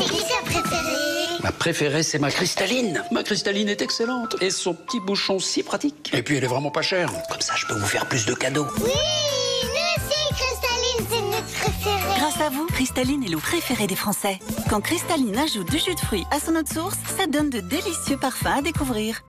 C'est qui ta préférée? Ma préférée, c'est ma cristalline. Ma cristalline est excellente. Et son petit bouchon si pratique. Et puis, elle est vraiment pas chère. Comme ça, je peux vous faire plus de cadeaux. Oui, nous aussi, Cristalline, c'est notre préférée. Grâce à vous, Cristalline est l'eau préférée des Français. Quand Cristalline ajoute du jus de fruits à son eau de source, ça donne de délicieux parfums à découvrir.